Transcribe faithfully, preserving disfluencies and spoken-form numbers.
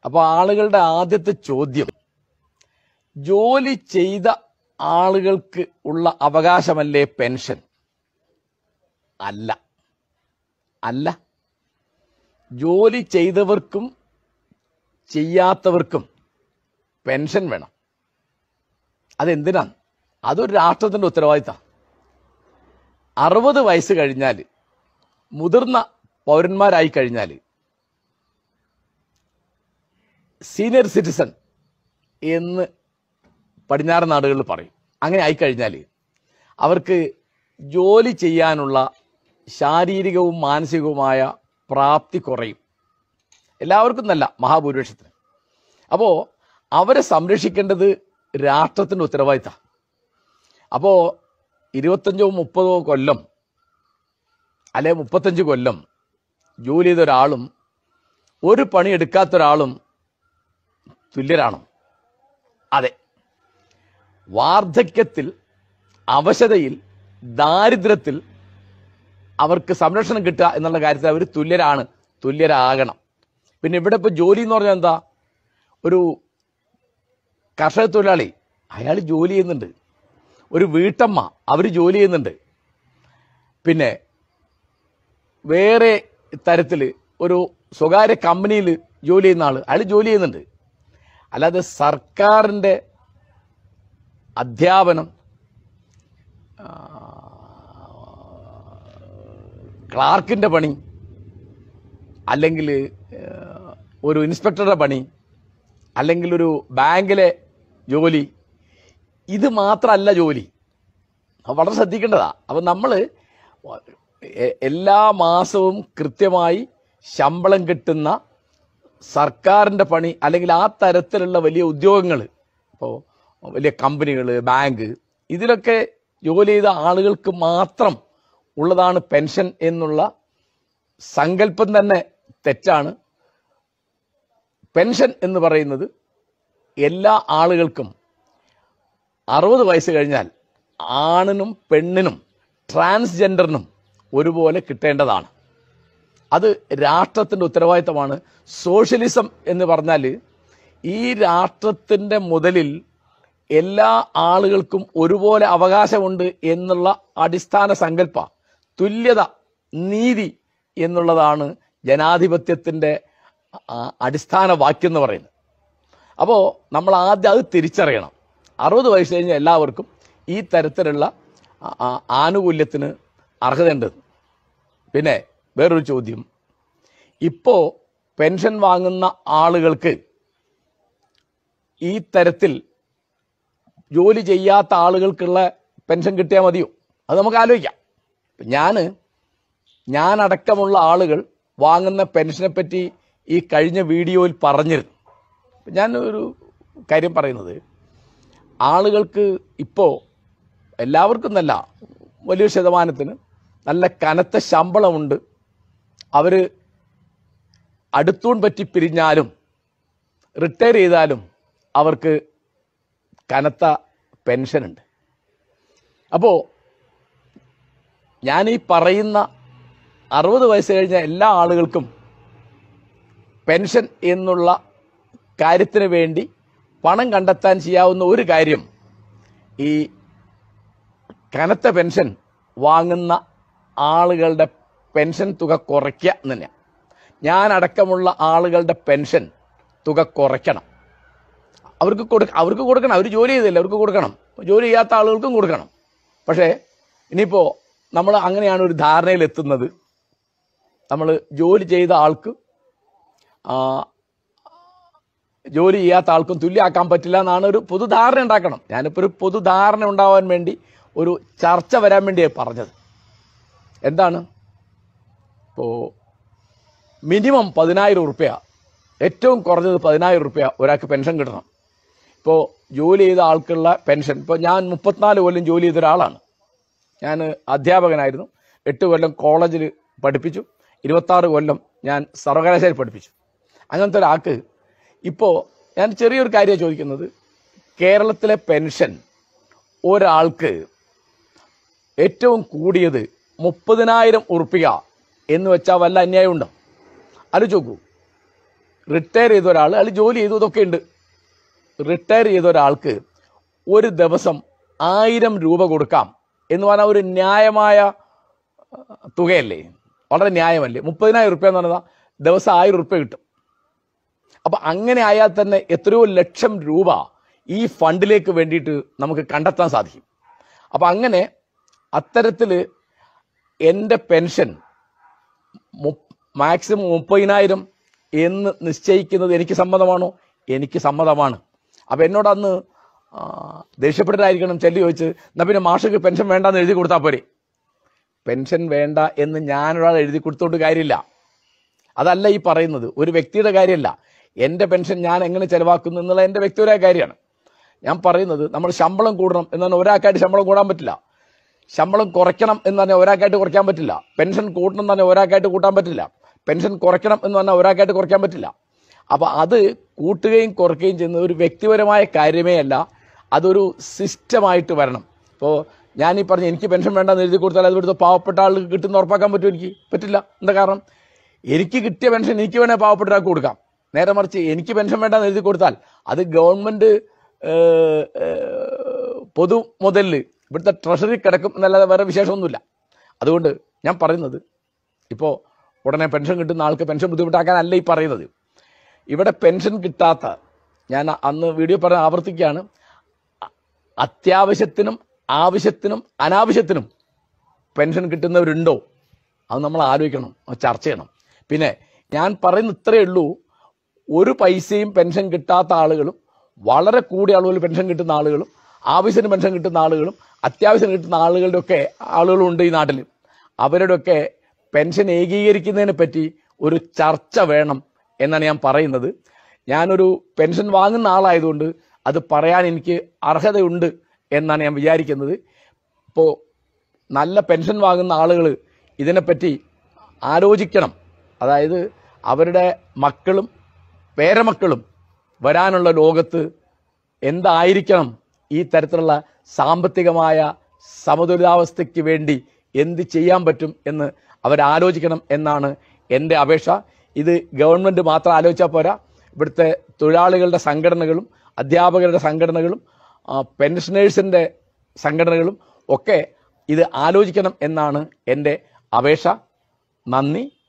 അപ്പൊ ആളുകളുടെ ആദ്യത്തെ ചോദ്യം, ജോലി ചെയ്ത ആളുകൾക്ക് ഉള്ള അവകാശമല്ലേ പെൻഷൻ? അല്ല അല്ല ജോലി ചെയ്തവർക്കും ചെയ്യാത്തവർക്കും പെൻഷൻ വേണം. അതെന്തിനാണ്? അതൊരു രാഷ്ട്രത്തിന്റെ ഉത്തരവാദിത്തം. അറുപത് വയസ്സ് കഴിഞ്ഞാൽ, മുതിർന്ന പൗരന്മാരായി കഴിഞ്ഞാൽ, സീനിയർ സിറ്റിസൺ എന്ന് പടിഞ്ഞാറൻ നാടുകളിൽ പറയും. അങ്ങനെ ആയിക്കഴിഞ്ഞാൽ അവർക്ക് ജോലി ചെയ്യാനുള്ള ശാരീരികവും മാനസികവുമായ പ്രാപ്തി കുറയും. എല്ലാവർക്കും നല്ല, മഹാഭൂരിപക്ഷത്തിന്. അപ്പോൾ അവരെ സംരക്ഷിക്കേണ്ടത് രാഷ്ട്രത്തിൻ്റെ ഉത്തരവാദിത്തമാണ്. അപ്പോൾ ഇരുപത്തഞ്ചോ മുപ്പതോ കൊല്ലം അല്ലെ മുപ്പത്തഞ്ച് കൊല്ലം ജോലി ചെയ്ത ഒരാളും ഒരു പണി എടുക്കാത്ത ഒരാളും തുല്യരാണോ? അതെ. വാർദ്ധക്യത്തിൽ, അവശതയിൽ, ദാരിദ്ര്യത്തിൽ അവർക്ക് സംരക്ഷണം കിട്ടുക എന്നുള്ള കാര്യത്തിൽ അവർ തുല്യരാണ്, തുല്യരാകണം. പിന്നെ ഇവിടെ ഇപ്പോൾ ജോലി എന്ന് പറഞ്ഞാൽ എന്താ? ഒരു കർഷക തൊഴിലാളി, അയാൾ ജോലി ചെയ്യുന്നുണ്ട്. ഒരു വീട്ടമ്മ, അവർ ജോലി ചെയ്യുന്നുണ്ട്. പിന്നെ വേറെ തരത്തിൽ ഒരു സ്വകാര്യ കമ്പനിയിൽ ജോലി ചെയ്യുന്ന ആൾ, അയാൾ ജോലി ചെയ്യുന്നുണ്ട്. അല്ലാതെ സർക്കാരിൻ്റെ അധ്യാപനം, ക്ലാർക്കിൻ്റെ പണി, അല്ലെങ്കിൽ ഒരു ഇൻസ്പെക്ടറുടെ പണി, അല്ലെങ്കിൽ ഒരു ബാങ്കിലെ ജോലി, ഇത് മാത്രമല്ല ജോലി. വളരെ ശ്രദ്ധിക്കേണ്ടതാ. അപ്പം നമ്മൾ എല്ലാ മാസവും കൃത്യമായി ശമ്പളം കിട്ടുന്ന സർക്കാരിൻ്റെ പണി, അല്ലെങ്കിൽ ആ തരത്തിലുള്ള വലിയ ഉദ്യോഗങ്ങൾ, ഇപ്പോൾ വലിയ കമ്പനികൾ, ബാങ്ക്, ഇതിലൊക്കെ ജോലി ചെയ്ത ആളുകൾക്ക് മാത്രം ഉള്ളതാണ് പെൻഷൻ എന്നുള്ള സങ്കല്പം തന്നെ തെറ്റാണ്. പെൻഷൻ എന്ന് പറയുന്നത് എല്ലാ ആളുകൾക്കും അറുപത് വയസ്സ് കഴിഞ്ഞാൽ ആണിനും പെണ്ണിനും ട്രാൻസ്ജെൻഡറിനും ഒരുപോലെ കിട്ടേണ്ടതാണ്. അത് രാഷ്ട്രത്തിൻ്റെ ഉത്തരവാദിത്തമാണ്. സോഷ്യലിസം എന്ന് പറഞ്ഞാൽ ഈ രാഷ്ട്രത്തിൻ്റെ മുതലിൽ എല്ലാ ആളുകൾക്കും ഒരുപോലെ അവകാശമുണ്ട് എന്നുള്ള അടിസ്ഥാന സങ്കല്പ, തുല്യത, നീതി എന്നുള്ളതാണ് ജനാധിപത്യത്തിൻ്റെ അടിസ്ഥാന വാക്യം എന്ന് പറയുന്നത്. അപ്പോൾ നമ്മൾ ആദ്യം അത് തിരിച്ചറിയണം. അറുപത് വയസ്സ് കഴിഞ്ഞ എല്ലാവർക്കും ഈ തരത്തിലുള്ള ആനുകൂല്യത്തിന് അർഹതയുണ്ട്. പിന്നെ വേറൊരു ചോദ്യം, ഇപ്പോൾ പെൻഷൻ വാങ്ങുന്ന ആളുകൾക്ക് ഈ തരത്തിൽ ജോലി ചെയ്യാത്ത ആളുകൾക്കുള്ള പെൻഷൻ കിട്ടിയാൽ മതിയോ? അത് നമുക്ക് ആലോചിക്കാം. ഞാൻ ഞാനടക്കമുള്ള ആളുകൾ വാങ്ങുന്ന പെൻഷനെ പറ്റി ഈ കഴിഞ്ഞ വീഡിയോയിൽ പറഞ്ഞിരുന്നു. ഞാൻ ഒരു കാര്യം പറയുന്നത്, ആളുകൾക്ക് ഇപ്പോൾ എല്ലാവർക്കും നല്ല വലിയൊരു ശതമാനത്തിന് നല്ല കനത്ത ശമ്പളമുണ്ട്. അവർ അടുത്തൂൺ പറ്റി പിരിഞ്ഞാലും റിട്ടയർ ചെയ്താലും അവർക്ക് കനത്ത പെൻഷനുണ്ട്. അപ്പോൾ ഞാൻ ഈ പറയുന്ന അറുപത് വയസ്സ് കഴിഞ്ഞ എല്ലാ ആളുകൾക്കും പെൻഷൻ എന്നുള്ള കാര്യത്തിന് വേണ്ടി പണം കണ്ടെത്താൻ ചെയ്യാവുന്ന ഒരു കാര്യം, ഈ കനത്ത പെൻഷൻ വാങ്ങുന്ന ആളുകളുടെ പെൻഷൻ തുക കുറയ്ക്കുക എന്ന് തന്നെയാണ്. ഞാനടക്കമുള്ള ആളുകളുടെ പെൻഷൻ തുക കുറയ്ക്കണം. അവർക്ക് കൊടു അവർക്ക് കൊടുക്കണം. അവർ ജോലി ചെയ്തില്ല, അവർക്ക് കൊടുക്കണം. ജോലി ചെയ്യാത്ത ആളുകൾക്കും കൊടുക്കണം. പക്ഷേ ഇനിയിപ്പോൾ നമ്മൾ അങ്ങനെയാണ് ഒരു ധാരണയിലെത്തുന്നത്, നമ്മൾ ജോലി ചെയ്ത ആൾക്ക് ജോലി ചെയ്യാത്ത ആൾക്കും തുല്യമാക്കാൻ പറ്റില്ല എന്നാണ് ഒരു പൊതുധാരണ ഉണ്ടാക്കണം. ഞാനിപ്പോൾ ഒരു പൊതുധാരണ ഉണ്ടാവാൻ വേണ്ടി ഒരു ചർച്ച വരാൻ വേണ്ടിയാണ് പറഞ്ഞത്. എന്താണ്? ഇപ്പോൾ മിനിമം പതിനായിരം ഉറുപ്പ്യ, ഏറ്റവും കുറഞ്ഞത് പതിനായിരം ഉറുപ്പ്യ ഒരാൾക്ക് പെൻഷൻ കിട്ടണം. ഇപ്പോൾ ജോലി ചെയ്ത ആൾക്കുള്ള പെൻഷൻ, ഇപ്പോൾ ഞാൻ മുപ്പത്തിനാല് കൊല്ലം ജോലി ചെയ്ത ഒരാളാണ്. ഞാൻ അധ്യാപകനായിരുന്നു. എട്ട് കൊല്ലം കോളേജിൽ പഠിപ്പിച്ചു. ഇരുപത്താറ് കൊല്ലം ഞാൻ സർവകലാശാലയിൽ പഠിപ്പിച്ചു. അങ്ങനത്തെ ഒരാൾക്ക് ഇപ്പോൾ ഞാൻ ചെറിയൊരു കാര്യമാണ് ചോദിക്കുന്നത്. കേരളത്തിലെ പെൻഷൻ ഒരാൾക്ക് ഏറ്റവും കൂടിയത് മുപ്പതിനായിരം ഉറുപ്പിക എന്ന് വെച്ചാൽ വല്ല അന്യായമുണ്ടോ? ആലോചിച്ച് നോക്കൂ. റിട്ടയർ ചെയ്ത ഒരാൾ അയാൾ ജോലി ചെയ്തു ഇതൊക്കെ ഉണ്ട്. റിട്ടയർ ചെയ്ത ഒരാൾക്ക് ഒരു ദിവസം ആയിരം രൂപ കൊടുക്കാം എന്ന് പറഞ്ഞാൽ ഒരു ന്യായമായ തുകയല്ലേ? വളരെ ന്യായമല്ലേ? മുപ്പതിനായിരം റുപ്യ എന്ന് പറഞ്ഞാൽ ദിവസം ആയിരം റുപ്യ കിട്ടും. അപ്പൊ അങ്ങനെ ആയാൽ തന്നെ എത്രയോ ലക്ഷം രൂപ ഈ ഫണ്ടിലേക്ക് വേണ്ടിയിട്ട് നമുക്ക് കണ്ടെത്താൻ സാധിക്കും. അപ്പൊ അങ്ങനെ അത്തരത്തിൽ എൻ്റെ പെൻഷൻ മാക്സിമം മുപ്പതിനായിരം എന്ന് നിശ്ചയിക്കുന്നത് എനിക്ക് സമ്മതമാണോ? എനിക്ക് സമ്മതമാണ്. അപ്പൊ എന്നോട് അന്ന് ദേഷ്യപ്പെട്ടിട്ടായിരിക്കണം ചെല്ലി ചോദിച്ച്, എന്നാ പിന്നെ മാഷക്ക് പെൻഷൻ വേണ്ടെന്ന് എഴുതി കൊടുത്താൽ പോരെ. പെൻഷൻ വേണ്ട എന്ന് ഞാനൊരാൾ എഴുതി കൊടുത്തോണ്ട് കാര്യമില്ല. അതല്ല ഈ പറയുന്നത്, ഒരു വ്യക്തിയുടെ കാര്യമല്ല. എൻ്റെ പെൻഷൻ ഞാൻ എങ്ങനെ ചെലവാക്കുന്നു എന്നുള്ള എൻ്റെ വ്യക്തിപരമായ കാര്യമാണ്. ഞാൻ പറയുന്നത് നമ്മൾ ശമ്പളം കൂടണം എന്ന് പറഞ്ഞാൽ ഒരാൾക്കായിട്ട് ശമ്പളം കൂടാൻ പറ്റില്ല. ശമ്പളം കുറയ്ക്കണം എന്ന് പറഞ്ഞാൽ ഒരാൾക്കായിട്ട് കുറയ്ക്കാൻ പറ്റില്ല. പെൻഷൻ കൂട്ടണം എന്ന് പറഞ്ഞാൽ ഒരാൾക്കായിട്ട് കൂട്ടാൻ പറ്റില്ല. പെൻഷൻ കുറയ്ക്കണം എന്ന് പറഞ്ഞാൽ ഒരാൾക്കായിട്ട് കുറയ്ക്കാൻ പറ്റില്ല. അപ്പൊ അത് കൂട്ടുകയും കുറയ്ക്കുകയും ചെയ്യുന്നത് ഒരു വ്യക്തിപരമായ കാര്യമേ അല്ല, അതൊരു സിസ്റ്റമായിട്ട് വരണം. ഇപ്പോൾ ഞാൻ ഈ പറഞ്ഞ എനിക്ക് പെൻഷൻ വേണ്ടെന്ന് എഴുതി കൊടുത്താൽ അത് ഇവിടുത്തെ പാവപ്പെട്ട ആൾക്ക് കിട്ടുന്ന ഉറപ്പാക്കാൻ പറ്റും? എനിക്ക് പറ്റില്ല. എന്താ കാരണം? എനിക്ക് കിട്ടിയ പെൻഷൻ എനിക്ക് വേണേൽ പാവപ്പെട്ട ആൾക്ക് കൊടുക്കാം. നേരെ മറിച്ച് എനിക്ക് പെൻഷൻ വേണ്ടെന്ന് എഴുതി കൊടുത്താൽ അത് ഗവൺമെന്റ് പൊതു മുതലിൽ ഇവിടുത്തെ ട്രഷറി കിടക്കും എന്നല്ലാതെ വേറെ വിശേഷമൊന്നുമില്ല. അതുകൊണ്ട് ഞാൻ പറയുന്നത്, ഇപ്പോൾ ഉടനെ പെൻഷൻ കിട്ടുന്ന ആൾക്ക് പെൻഷൻ ബുദ്ധിമുട്ടാക്കാനല്ല ഈ പറയുന്നത്. ഇവിടെ പെൻഷൻ കിട്ടാത്ത, ഞാൻ അന്ന് വീഡിയോ പറഞ്ഞ് ആവർത്തിക്കുകയാണ്, അത്യാവശ്യത്തിനും ആവശ്യത്തിനും അനാവശ്യത്തിനും പെൻഷൻ കിട്ടുന്നവരുണ്ടോ? അത് നമ്മൾ ആലോചിക്കണം, ചർച്ച ചെയ്യണം. പിന്നെ ഞാൻ പറയുന്ന ഇത്രയേ ഉള്ളൂ, ഒരു പൈസയും പെൻഷൻ കിട്ടാത്ത ആളുകളും വളരെ കൂടിയ അളവിൽ പെൻഷൻ കിട്ടുന്ന ആളുകളും ആവശ്യത്തിന് പെൻഷൻ കിട്ടുന്ന ആളുകളും അത്യാവശ്യം കിട്ടുന്ന ആളുകളുടെ ഒക്കെ ആളുകളും ഉണ്ട് ഈ നാട്ടിൽ. അവരുടെയൊക്കെ പെൻഷൻ ഏകീകരിക്കുന്നതിനെ പറ്റി ഒരു ചർച്ച വേണം എന്നാണ് ഞാൻ പറയുന്നത്. ഞാനൊരു പെൻഷൻ വാങ്ങുന്ന ആളായതുകൊണ്ട് അത് പറയാൻ എനിക്ക് അർഹതയുണ്ട് എന്നാണ് ഞാൻ വിചാരിക്കുന്നത്. ഇപ്പോൾ നല്ല പെൻഷൻ വാങ്ങുന്ന ആളുകൾ ഇതിനെപ്പറ്റി ആലോചിക്കണം. അതായത് അവരുടെ മക്കളും പേരമക്കളും വരാനുള്ള ലോകത്ത് എന്തായിരിക്കണം, ഈ തരത്തിലുള്ള സാമ്പത്തികമായ സമതുലിതാവസ്ഥയ്ക്ക് വേണ്ടി എന്ത് ചെയ്യാൻ പറ്റും എന്ന് അവരാലോചിക്കണം എന്നാണ് എൻ്റെ അപേക്ഷ. ഇത് ഗവൺമെൻറ് മാത്രം ആലോചിച്ചാൽ പോരാ, ഇവിടുത്തെ തൊഴിലാളികളുടെ സംഘടനകളും അധ്യാപകരുടെ സംഘടനകളും പെൻഷനേഴ്സിൻ്റെ സംഘടനകളും ഒക്കെ ഇത് ആലോചിക്കണം എന്നാണ് എൻ്റെ അപേക്ഷ. നന്ദി.